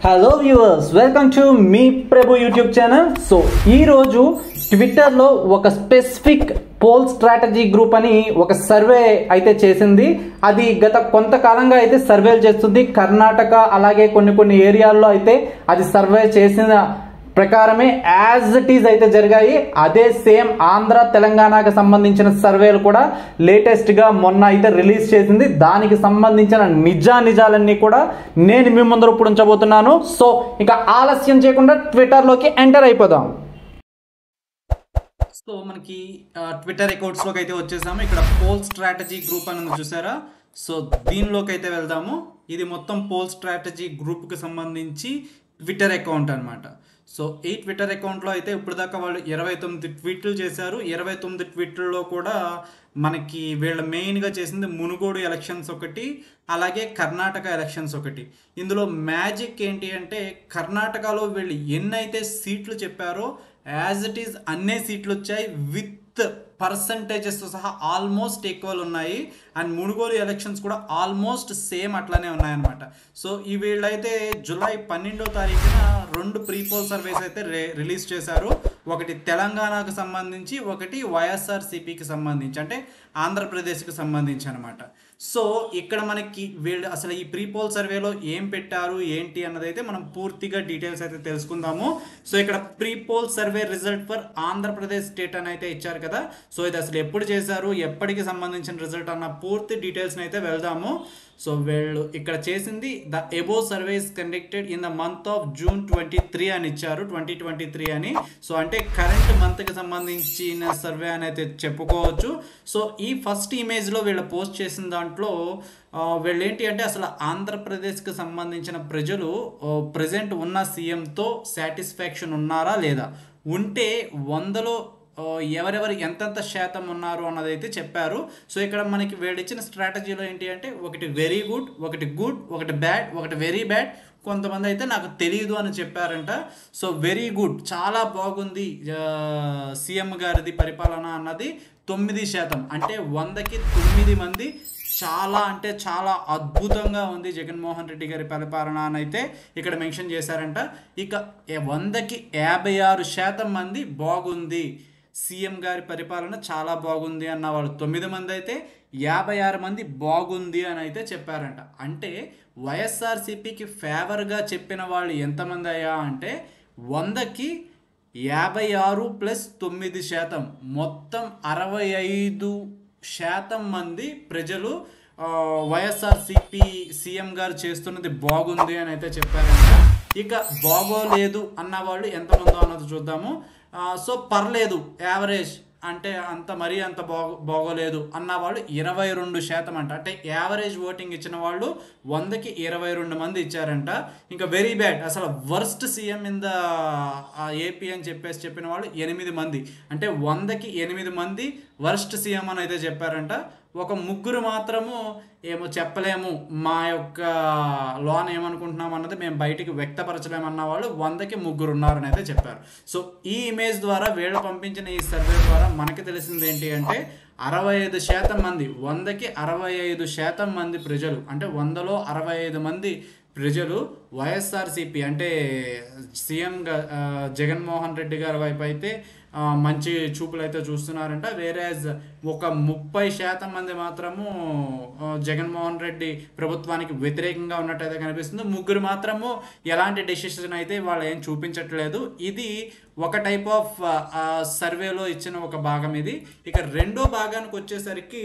Hello viewers, welcome to మీ Prabhu YouTube channel. So ఈరోజు ట్విట్టర్లో ఒక స్పెసిఫిక్ పోల్ స్ట్రాటజీ గ్రూప్ అని ఒక సర్వే అయితే చేసింది. అది గత కొంతకాలంగా అయితే సర్వేలు చేస్తుంది. కర్ణాటక అలాగే కొన్ని ఏరియాల్లో అయితే అది సర్వే చేసిన ప్రకారమే యాజ్ ఇట్ ఈజ్ అయితే జరిగాయి. అదే సేమ్ ఆంధ్ర తెలంగాణకు సంబంధించిన సర్వేలు కూడా లేటెస్ట్ గా మొన్న అయితే రిలీజ్ చేసింది. దానికి సంబంధించిన నిజాలన్నీ కూడా నేను మీ ముందర ఇప్పుడు ఉంచబోతున్నాను. సో ఇక ఆలస్యం చేయకుండా ట్విట్టర్లోకి ఎంటర్ అయిపోదాం. సో మనకి ట్విట్టర్ అకౌంట్స్లోకి అయితే వచ్చేసాము. ఇక్కడ పోల్ స్ట్రాటజీ గ్రూప్ అని చూసారా? సో దీనిలోకి అయితే వెళ్దాము. ఇది మొత్తం పోల్ స్ట్రాటజీ గ్రూప్కి సంబంధించి ట్విట్టర్ అకౌంట్ అనమాట. సో ఈ ట్విట్టర్ అకౌంట్లో అయితే ఇప్పుడు దాకా వాళ్ళు 29 ట్వీట్లు చేశారు. 29 ట్వీట్లలో కూడా మనకి వీళ్ళ మెయిన్గా చేసింది మునుగోడు ఎలక్షన్స్ ఒకటి, అలాగే కర్ణాటక ఎలక్షన్స్ ఒకటి. ఇందులో మ్యాజిక్ ఏంటి అంటే కర్ణాటకలో వీళ్ళు ఎన్నైతే సీట్లు చెప్పారో యాజ్ ఇట్ ఈజ్ అన్నే సీట్లు వచ్చాయి, విత్ పర్సంటేజెస్ సహా ఆల్మోస్ట్ ఈక్వల్ ఉన్నాయి. అండ్ మునుగోలు ఎలక్షన్స్ కూడా ఆల్మోస్ట్ సేమ్ అట్లానే ఉన్నాయన్నమాట. సో ఈ వీళ్ళైతే జూలై 12వ తారీఖున 2 ప్రీపోల్ సర్వేస్ అయితే రిలీజ్ చేశారు. ఒకటి తెలంగాణకు సంబంధించి, ఒకటి వైఎస్ఆర్సీపీకి సంబంధించి, అంటే ఆంధ్రప్రదేశ్కి సంబంధించి అనమాట. సో ఇక్కడ మనకి వీళ్ళు అసలు ఈ ప్రీపోల్ సర్వేలో ఏం పెట్టారు ఏంటి అన్నదైతే మనం పూర్తిగా డీటెయిల్స్ అయితే తెలుసుకుందాము. సో ఇక్కడ prepoll survey result for Andhra Pradesh state అని అయితే ఇచ్చారు కదా. సో ఇది అసలు ఎప్పుడు చేశారు, ఎప్పటికి సంబంధించిన రిజల్ట్ అన్న పూర్తి డీటెయిల్స్ని అయితే వెళ్దాము. సో వీళ్ళు ఇక్కడ చేసింది the above surveys conducted in the month of June 23 అని ఇచ్చారు, 2023 అని. సో అంటే కరెంట్ మంత్కి సంబంధించిన సర్వే అని అయితే చెప్పుకోవచ్చు. సో ఈ ఫస్ట్ ఇమేజ్లో వీళ్ళు పోస్ట్ చేసిన దాంట్లో వీళ్ళు ఏంటి అంటే అసలు ఆంధ్రప్రదేశ్కి సంబంధించిన ప్రజలు ప్రజెంట్ ఉన్న సీఎంతో సాటిస్ఫాక్షన్ ఉన్నారా లేదా, ఉంటే 100లో ఎవరెవరు ఎంతెంత శాతం ఉన్నారు అన్నది అయితే చెప్పారు. సో ఇక్కడ మనకి వీళ్ళు ఇచ్చిన స్ట్రాటజీలో ఏంటి అంటే ఒకటి వెరీ గుడ్, ఒకటి గుడ్, ఒకటి బ్యాడ్, ఒకటి వెరీ బ్యాడ్, కొంతమంది అయితే నాకు తెలియదు అని చెప్పారంట. సో వెరీ గుడ్, చాలా బాగుంది సీఎం గారిది పరిపాలన అన్నది 9%, అంటే 100కి 9 మంది చాలా అంటే చాలా అద్భుతంగా ఉంది జగన్మోహన్ రెడ్డి గారి పరిపాలన అని అయితే ఇక్కడ మెన్షన్ చేశారంట. ఇక 100కి 56% మంది బాగుంది, సీఎం గారి పరిపాలన చాలా బాగుంది అన్న వాళ్ళు 9 మంది అయితే 56 మంది బాగుంది అని అయితే చెప్పారంట. అంటే వైఎస్ఆర్సీపీకి ఫేవర్గా చెప్పిన వాళ్ళు ఎంతమంది అయ్యా అంటే 100కి 56 + 9%, మొత్తం 65% మంది ప్రజలు వైఎస్ఆర్సీపీ సీఎం గారు చేస్తున్నది బాగుంది అని అయితే చెప్పారంట. ఇక బాగోలేదు అన్న వాళ్ళు ఎంతమందో అన్నది చూద్దాము. సో పర్లేదు, యావరేజ్, అంటే అంత మరీ అంత బాగోలేదు అన్న వాళ్ళు 22% అంట. అంటే యావరేజ్ ఓటింగ్ ఇచ్చిన వాళ్ళు 100కి 22 మంది ఇచ్చారంట. ఇంకా వెరీ బ్యాడ్, అసలు worst CM in the AP అని చెప్పిన వాళ్ళు 8 మంది, అంటే 100కి 8 మంది వర్స్ట్ సీఎం అని అయితే చెప్పారంట. ఒక 3 మాత్రము ఏమో చెప్పలేము, మా యొక్క లోన్ ఏమనుకుంటున్నాం అన్నది మేము బయటికి వ్యక్తపరచలేమన్న వాళ్ళు 100కి 3 ఉన్నారని అయితే చెప్పారు. సో ఈ ఇమేజ్ ద్వారా వీళ్ళు పంపించిన ఈ సర్వే ద్వారా మనకి తెలిసింది ఏంటి అంటే 65% మంది, 100కి 65% మంది ప్రజలు, అంటే 100లో 65 మంది ప్రజలు వైఎస్ఆర్సీపీ అంటే సీఎం జగన్మోహన్ రెడ్డి గారి వైపు అయితే మంచి చూపులు అయితే చూస్తున్నారంట. వేరేజ్ ఒక 30% మంది మాత్రము జగన్మోహన్ రెడ్డి ప్రభుత్వానికి వ్యతిరేకంగా ఉన్నట్టయితే కనిపిస్తుంది. 3 మాత్రము ఎలాంటి డెసిషన్ అయితే వాళ్ళు ఏం చూపించట్లేదు. ఇది ఒక టైప్ ఆఫ్ సర్వేలో ఇచ్చిన ఒక భాగం ఇది. ఇక రెండో భాగానికి వచ్చేసరికి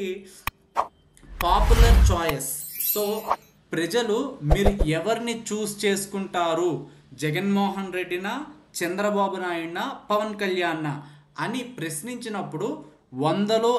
పాపులర్ చాయిస్. సో ప్రజలు మీరు ఎవరిని చూస్ చేసుకుంటారు, జగన్మోహన్ రెడ్డినా, చంద్రబాబు నాయుడునా, పవన్ కళ్యాణ్ అని ప్రశ్నించినప్పుడు 100లో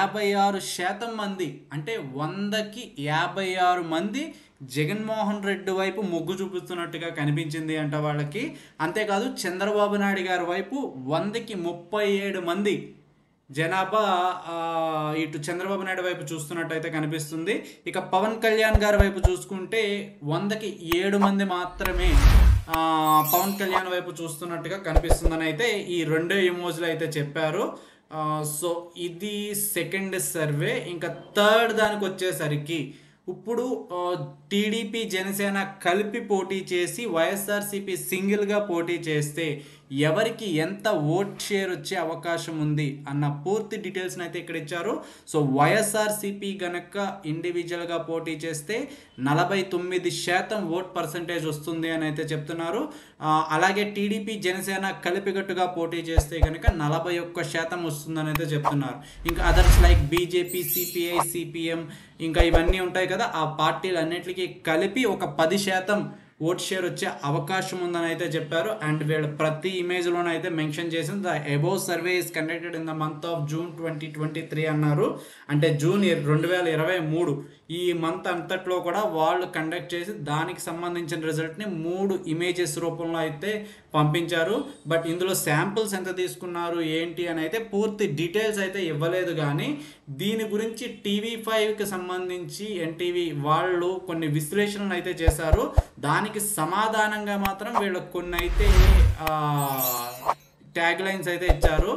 56% మంది, అంటే 100కి 56 మంది జగన్మోహన్ రెడ్డి వైపు మొగ్గు చూపిస్తున్నట్టుగా కనిపించింది అంట వాళ్ళకి. అంతేకాదు చంద్రబాబు నాయుడు గారి వైపు 100కి 37 మంది జనాభా ఇటు చంద్రబాబు నాయుడు వైపు చూస్తున్నట్టు అయితే కనిపిస్తుంది. ఇక పవన్ కళ్యాణ్ గారి వైపు చూసుకుంటే 100కి 7 మంది మాత్రమే పవన్ కళ్యాణ్ వైపు చూస్తున్నట్టుగా కనిపిస్తుందని అయితే ఈ 2 ఎమోజీలు అయితే చెప్పారు. సో ఇది సెకండ్ సర్వే. ఇంకా థర్డ్ దానికి వచ్చేసరికి ఇప్పుడు టీడీపీ జనసేన కలిపి పోటీ చేసి వైఎస్ఆర్సీపీ సింగిల్గా పోటీ చేస్తే ఎవరికి ఎంత ఓట్ షేర్ వచ్చే అవకాశం ఉంది అన్న పూర్తి డీటెయిల్స్ని అయితే ఇక్కడ ఇచ్చారు. సో వైఎస్ఆర్సీపీ గనక ఇండివిజువల్గా పోటీ చేస్తే 49% ఓట్ పర్సంటేజ్ వస్తుంది అని అయితే చెప్తున్నారు. అలాగే టీడీపీ జనసేన కలిపికట్టుగా పోటీ చేస్తే కనుక 41% వస్తుందని అయితే చెప్తున్నారు. ఇంకా others like BJP, CPI, CPM ఇంకా ఇవన్నీ ఉంటాయి కదా, ఆ పార్టీలన్నిటికీ కలిపి ఒక 10% ఓట్ షేర్ వచ్చే అవకాశం ఉందని అయితే చెప్పారు. అండ్ వీళ్ళు ప్రతి ఇమేజ్లోనూ అయితే మెన్షన్ చేసింది the above survey is conducted in the month of June 2023 అన్నారు. అంటే జూన్ 2023 ఈ మంత్ అంతట్లో కూడా వాళ్ళు కండక్ట్ చేసి దానికి సంబంధించిన రిజల్ట్ని 3 ఇమేజెస్ రూపంలో అయితే పంపించారు. బట్ ఇందులో శాంపుల్స్ ఎంత తీసుకున్నారు ఏంటి అని అయితే పూర్తి డీటెయిల్స్ అయితే ఇవ్వలేదు. కానీ దీని గురించి TV5కి సంబంధించి ఎన్టీవీ వాళ్ళు కొన్ని విశ్లేషణలు అయితే చేశారు. దానికి సమాధానంగా మాత్రం వీళ్ళు కొన్ని అయితే ట్యాగ్ లైన్స్ అయితే ఇచ్చారు.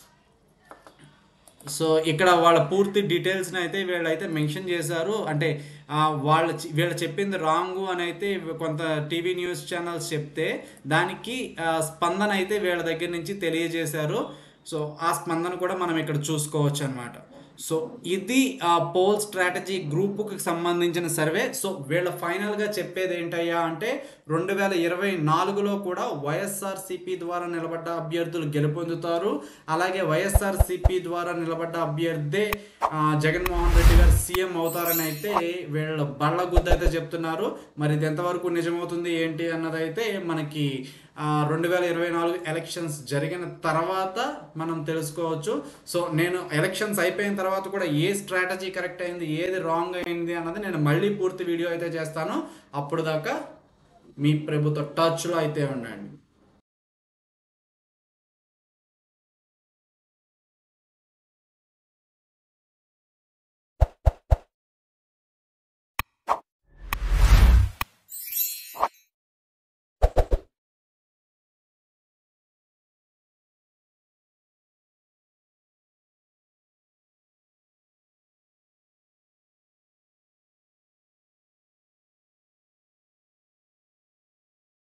సో ఇక్కడ వాళ్ళ పూర్తి డీటెయిల్స్ని అయితే వీళ్ళైతే మెన్షన్ చేశారు. అంటే వీళ్ళు చెప్పింది రాంగు అని అయితే కొంత టీవీ న్యూస్ ఛానల్స్ చెప్తే దానికి స్పందన అయితే వీళ్ళ దగ్గర నుంచి తెలియజేశారు. సో ఆ స్పందన కూడా మనం ఇక్కడ చూసుకోవచ్చు అనమాట. సో ఇది పోల్ స్ట్రాటజీ గ్రూప్కి సంబంధించిన సర్వే. సో వీళ్ళ ఫైనల్గా చెప్పేది ఏంటయ్యా అంటే 2024లో కూడా వైఎస్ఆర్సీపీ ద్వారా నిలబడ్డ అభ్యర్థులు గెలుపొందుతారు. అలాగే వైఎస్ఆర్సీపీ ద్వారా నిలబడ్డ అభ్యర్థే జగన్మోహన్ రెడ్డి గారు సీఎం అవుతారని అయితే వీళ్ళ బళ్ళగుద్ద అయితే చెప్తున్నారు. మరి ఇది ఎంతవరకు నిజమవుతుంది ఏంటి అన్నదైతే మనకి 2024 ఎలక్షన్స్ జరిగిన తర్వాత మనం తెలుసుకోవచ్చు. సో నేను ఎలక్షన్స్ అయిపోయిన తర్వాత కూడా ఏ స్ట్రాటజీ కరెక్ట్ అయింది, ఏది రాంగ్ అయింది అన్నది నేను మళ్ళీ పూర్తి వీడియో అయితే చేస్తాను. అప్పుడు దాకా మీ ప్రభుత్వ టచ్లో అయితే ఉండండి.